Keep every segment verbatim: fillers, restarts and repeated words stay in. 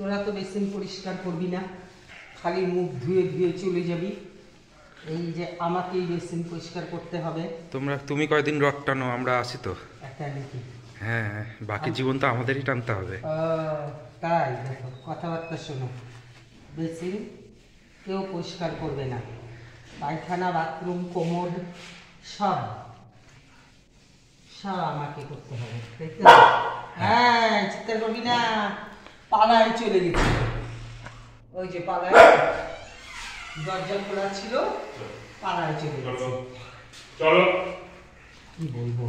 তোরা তো বেসিন পরিষ্কার করবি না, খালি মুখ ধুয়ে ধুয়ে চলে যাবি। এই যে আমাকে এই বেসিন পরিষ্কার করতে হবে। তোমরা তুমি কয়দিন রড টানো, আমরা আছি তো। একটা নাকি? হ্যাঁ, বাকি জীবন তো আমাদেরই টানতে হবে। তাই দেখো, কথাবার্তা শোনো। বেসিন কেউ পরিষ্কার করবে না, পায়খানা, বাথরুম, কোমোড সব সব আমাকে করতে হবে, তাই তো? হ্যাঁ, চিৎকার করবি না। পালায় চলে গেছে, ওই যে পালায়, দরজা খোলা ছিল, পালায় চলে গেছে। চলো, কি বলবো,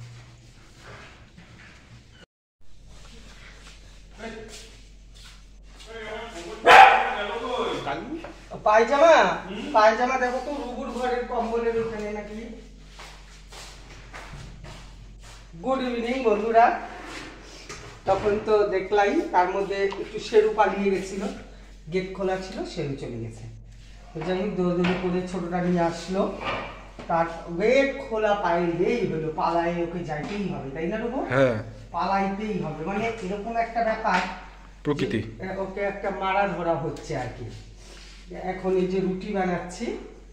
পায়জামা পায়জামা দেখো তো, রুবুর ঘরের কম্বলের ওখানে নাকি। গুড ইভিনিং বন্ধুরা। তখন তো দেখলাই, তার মধ্যে একটু শেরু পালিয়ে গেছিল, গেট খোলা ছিল, শেরু চলে গেছে। তো যাই হোক, দৌড়দৌড়ি করে ছোটটা নিয়ে আসলো, তার গেট খোলা পাইলেই হলো, পালাই ওকে যাইতেই হবে, তাই না রুবু? হ্যাঁ, পালাইতেই হবে, মানে এরকম একটা ব্যাপার, প্রকৃতি ওকে একটা মারা ধরা হচ্ছে আর কি। এখন এই যে রুটি বানাচ্ছি,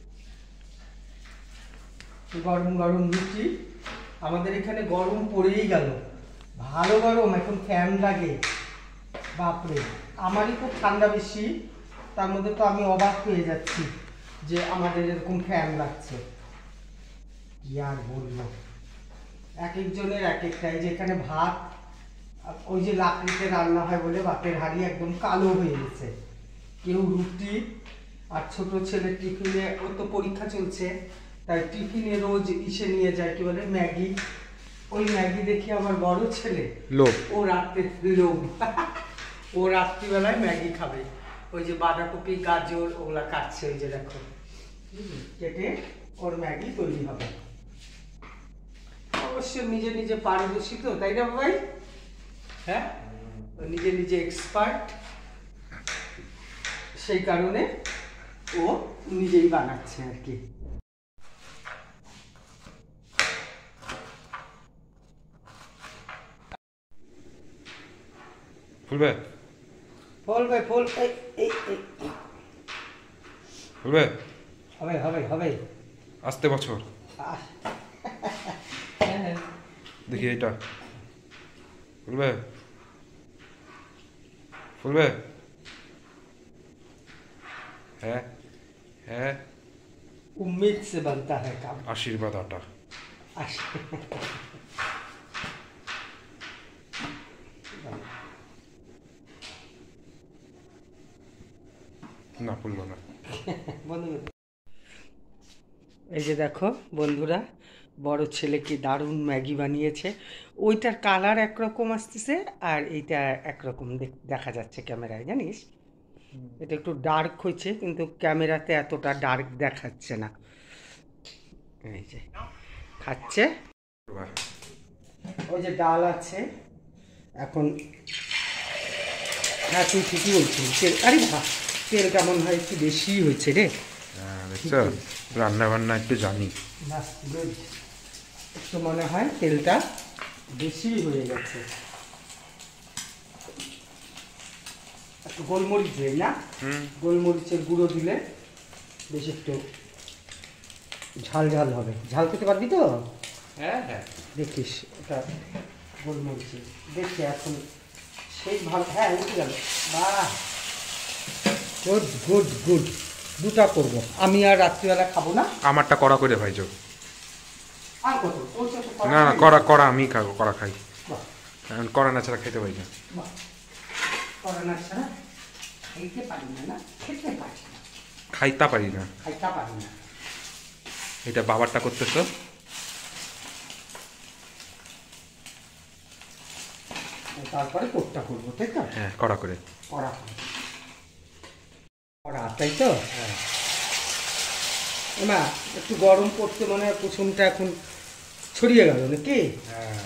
গরম গরম রুটি। আমাদের এখানে গরম পড়েই গেল, ভালো গরম, এখন ফ্যান লাগে। বাপরে, আমারই খুব ঠান্ডা বেশি, তার মধ্যে তো আমি অবাক হয়ে যাচ্ছি যে আমাদের এরকম ফ্যান লাগছে। কি আর বলবো, এক একজনের এক একটাই। যেখানে ভাত ওই যে লাকড়িতে রান্না হয় বলে বাপের হাঁড়ি একদম কালো হয়ে গেছে। কেউ রুটি, আর ছোট ছেলের টিফিনে, ওর তো পরীক্ষা চলছে, তাই টিফিনে রোজ ইসে নিয়ে যায়, কি বলে, ম্যাগি। ওই ম্যাগি দেখে আমার বড় ছেলে লোভ, ও রাত্রে লোভ ও রাত্রিবেলায় ম্যাগি খাবে। ওই যে বাঁধাকপি, গাজর ওগুলা কাটছে, ওই যে দেখো, কেটে ওর ম্যাগি তৈরি হবে। অবশ্য নিজে নিজে পারদর্শী তো, তাই না ভাই? হ্যাঁ, নিজে নিজে এক্সপার্ট, সেই কারণে ও নিজেই বানাচ্ছে আর কি। ফুলবে ফলবে, ফল, এই এই এই ফুলবে, হবে হবে হবে আসতে বছর। দেখি এটা ফুলবে, ফুলবে, হ্যাঁ হ্যাঁ, उम्मीद से बनता है काम। আশীর্বাদ আটা। না, ফুলবো না। এই যে দেখো বন্ধুরা, বড় ছেলে কি দারুণ ম্যাগি বানিয়েছে। ওইটার কালার একরকম আসতেছে, আর এইটা একরকম দেখা যাচ্ছে ক্যামেরায়, জানিস? এটা একটু ডার্ক হয়েছে, কিন্তু ক্যামেরাতে এতটা ডার্ক দেখাচ্ছে না। এই যে খাচ্ছে, ওই যে ডাল আছে এখন। হ্যাঁ, তুই ঠিকই বলছিস, তেল, আরে ভা তেলটা মনে হয় একটু বেশি হয়েছে রে। হ্যাঁ, দেখছো, রান্না বান্না একটু জানি। একটু মনে হয় তেলটা বেশি হয়ে গেছে। একটু গোলমরিচ দিই না, গোলমরিচের গুঁড়ো দিলে বেশ একটু ঝাল ঝাল হবে। ঝাল খেতে পারবি তো? হ্যাঁ হ্যাঁ, দেখিস ওটা গোলমরিচের, দেখি এখন সেই ভালো। হ্যাঁ, উঠে গেল, বাহ, গুড গুড গুড। দুটা করবো আমি, আর রাত্রিবেলা খাবো না। আমারটা কড়া করে ভাইজো। আর কত? না না, কড়া কড়া আমি খাবো, কড়া খাই, এখন কড়া না ছাড়া খেতে পারি না। কড়া না ছাড়া খাইতে পারি না, না খেতে পারি না, খাইতে পারি না, খাইতে পারি না। এটা বাবারটা করতেছো, তারপরে কোটটা করবো, তাই তো? হ্যাঁ, কড়া করে, কড়া কড়া, তাই তো? হ্যাঁ। মা, একটু গরম পড়তে মনে হয় কুসুমটা এখন ছড়িয়ে গেল নাকি? হ্যাঁ,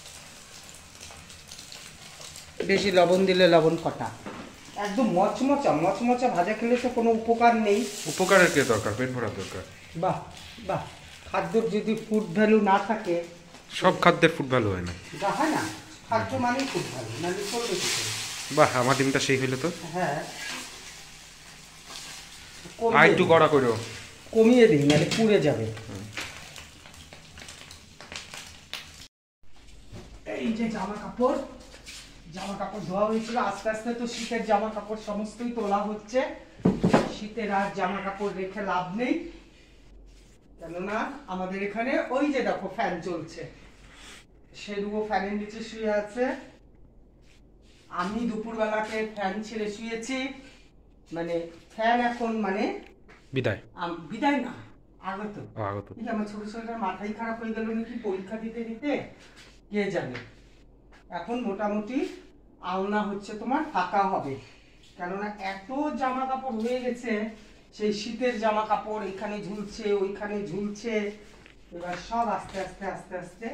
বেশি লবণ দিলে লবণ কটা, একদম মচমচা মচমচা ভাজা খেলে তো কোনো উপকার নেই। উপকারের কে দরকার, পেট ভরার দরকার। বাহ বাহ, খাদ্যর যদি ফুড ভ্যালু না থাকে, সব খাদ্যের ফুড ভ্যালু হয় না। হয় না, খাদ্য মানেই ফুড ভ্যালু, নাহলে চলবে কি করে? বাহ, আমার ডিমটা সেই হইলো তো। হ্যাঁ আর একটু কড়া করো, কমিয়ে দিই মানে পুড়ে যাবে। এই যে জামা কাপড় জামা কাপড় ধোয়া হয়েছিল, আস্তে আস্তে তো শীতের জামা কাপড় সমস্তই তোলা হচ্ছে। শীতের আর জামা কাপড় রেখে লাভ নেই, কেননা আমাদের এখানে ওই যে দেখো ফ্যান চলছে, সেরুও ফ্যানের নিচে শুয়ে আছে। আমি দুপুরবেলাতে ফ্যান ছেড়ে শুয়েছি, মানে ফ্যান এখন মানে বিদায় আম- বিদায় না, আগত। ও, আগত। এই আমার ছোট ছেলেটার মাথাই খারাপ হয়ে গেল নাকি পরীক্ষা দিতে দিতে, কে জানে। এখন মোটামুটি আলনা হচ্ছে তোমার ফাঁকা হবে, কেননা এত জামা কাপড় হয়ে গেছে, সেই শীতের জামা কাপড় এখানে ঝুলছে ওইখানে ঝুলছে, এবার সব আস্তে আস্তে আস্তে আস্তে।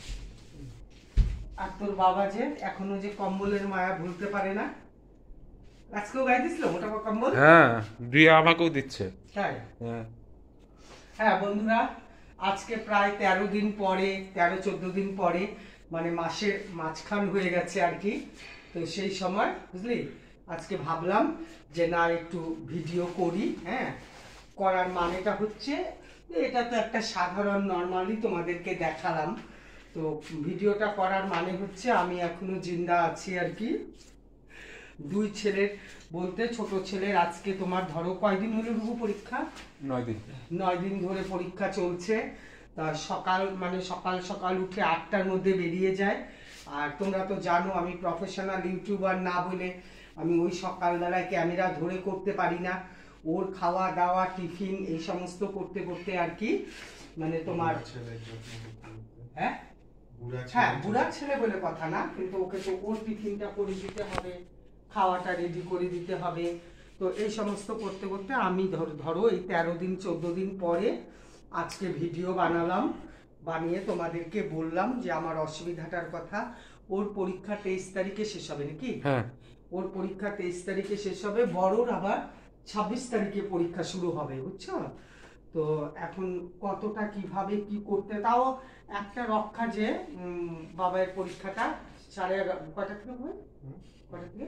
আর তোর বাবা যে এখনো যে কম্বলের মায়া ভুলতে পারে না, আজকেও গায়ে দিছিল মোটা কম্বল। হ্যাঁ, দিয়ে আমাকেও দিচ্ছে। তাই? হ্যাঁ হ্যাঁ বন্ধুরা, আজকে প্রায় তেরো দিন পরে, তেরো চোদ্দ দিন পরে, মানে মাসের মাঝখান হয়ে গেছে আর কি। তো সেই সময় বুঝলি, আজকে ভাবলাম যে না একটু ভিডিও করি। হ্যাঁ, করার মানেটা হচ্ছে এটা তো একটা সাধারণ নর্মালি তোমাদেরকে দেখালাম। তো ভিডিওটা করার মানে হচ্ছে আমি এখনো জিন্দা আছি আর কি। দুই ছেলের বলতে ছোট ছেলের আজকে তোমার ধরো কয়দিন হলো রুবু পরীক্ষা? নয় দিন নয় দিন ধরে পরীক্ষা চলছে। তা সকাল মানে সকাল সকাল উঠে আটটার মধ্যে বেরিয়ে যায়। আর তোমরা তো জানো আমি প্রফেশনাল ইউটিউবার না বলে আমি ওই সকালবেলায় ক্যামেরা ধরে করতে পারি না। ওর খাওয়া দাওয়া টিফিন এই সমস্ত করতে করতে আর কি, মানে তোমার হ্যাঁ হ্যাঁ বুড়া ছেলে বলে কথা না, কিন্তু ওকে তো ওর টিফিনটা করে দিতে হবে, খাওয়াটা রেডি করে দিতে হবে। তো এই সমস্ত করতে করতে আমি ধরো ধরো এই তেরো দিন চোদ্দ দিন পরে আজকে ভিডিও বানালাম, বানিয়ে তোমাদেরকে বললাম যে আমার অসুবিধাটার কথা। ওর পরীক্ষা তেইশ তারিখে শেষ হবে নাকি? হ্যাঁ, ওর পরীক্ষা তেইশ তারিখে শেষ হবে, বড়োর আবার ছাব্বিশ তারিখে পরীক্ষা শুরু হবে, বুঝছো? তো এখন কতটা কিভাবে কি করতে, তাও একটা রক্ষা যে উম, বাবার পরীক্ষাটা সাড়ে এগারো কটা থেকে হবে, কটা থেকে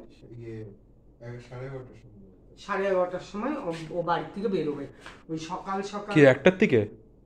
সাড়ে এগারোটার সময় ও- ও বাড়ি থেকে বেরোবে। ওই সকাল সকাল কি একটার থেকে?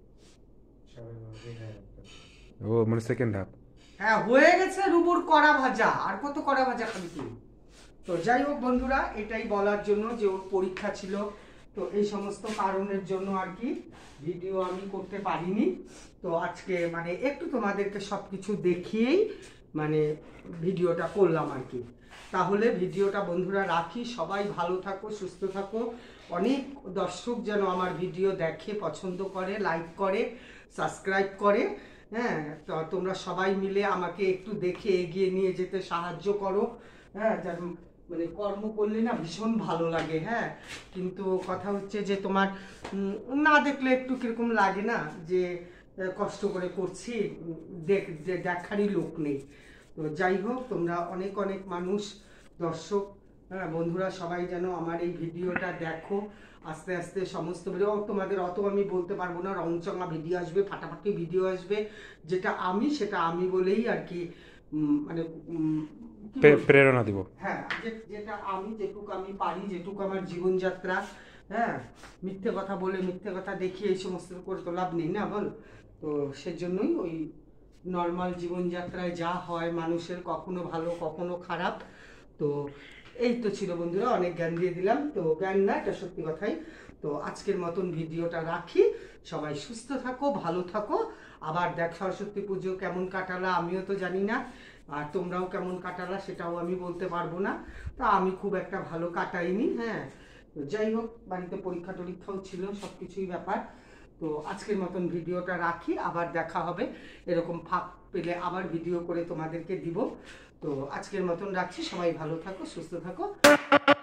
ও মানে সেকেন্ড হাফ। হ্যাঁ হয়ে গেছে রুবুর কড়া ভাজা, আর কত কড়া ভাজা খাবি তুই? তো যাই হোক বন্ধুরা, এটাই বলার জন্য যে ওর পরীক্ষা ছিল, তো এই সমস্ত কারণের জন্য আর কি ভিডিও আমি করতে পারিনি। তো আজকে মানে একটু তোমাদেরকে সব কিছু দেখিয়েই মানে ভিডিওটা করলাম আর কি। তাহলে ভিডিওটা বন্ধুরা রাখি, সবাই ভালো থাকো সুস্থ থাকো। অনেক দর্শক যেন আমার ভিডিও দেখে, পছন্দ করে, লাইক করে, সাবস্ক্রাইব করে। হ্যাঁ, তো তোমরা সবাই মিলে আমাকে একটু দেখে এগিয়ে নিয়ে যেতে সাহায্য করো। হ্যাঁ, যেন মানে কর্ম করলে না ভীষণ ভালো লাগে। হ্যাঁ, কিন্তু কথা হচ্ছে যে তোমার উম, না দেখলে একটু কিরকম লাগে না, যে আহ, কষ্ট করে করছি, উম, দেখ যে দেখারই লোক নেই। তো যাই হোক, তোমরা অনেক অনেক মানুষ দর্শক, হ্যাঁ বন্ধুরা সবাই যেন আমার এই ভিডিওটা দেখো। আস্তে আস্তে সমস্ত ভিডিও তোমাদের অত আমি বলতে পারবো না, রংচঙা ভিডিও আসবে, ফাটাফাটি ভিডিও আসবে, যেটা আমি সেটা আমি বলেই আর কি উম, মানে উম, কি বলবো? প্রেরণা দিব। হ্যাঁ, যে- যেটা আমি যেটুকু আমি পারি, যেটুকু আমার জীবনযাত্রা। হ্যাঁ, মিথ্যে কথা বলে মিথ্যে কথা দেখিয়ে এই সমস্ত করে তো লাভ নেই না, বল? তো সেজন্যই ওই নর্মাল জীবনযাত্রায় যা হয় মানুষের, কখনো ভালো কখনো খারাপ। তো এই তো ছিল বন্ধুরা, অনেক জ্ঞান দিয়ে দিলাম, তো জ্ঞান না এটা সত্যি কথাই। তো আজকের মতন ভিডিওটা রাখি, সবাই সুস্থ থাকো ভালো থাকো। আবার দেখ সরস্বতী পুজো কেমন কাটালা আমিও তো জানি না, আর তোমরাও কেমন কাটালা সেটাও আমি বলতে পারবো না। তা আমি খুব একটা ভালো কাটাইনি। হ্যাঁ, তো যাই হোক, বাড়িতে পরীক্ষা টরীক্ষাও ছিল, সব কিছুই ব্যাপার। তো আজকের মতন ভিডিওটা রাখি, আবার দেখা হবে, এরকম ফাঁক পেলে আবার ভিডিও করে তোমাদেরকে দিব। তো আজকের মতন রাখছি, সবাই ভালো থাকো সুস্থ থাকো।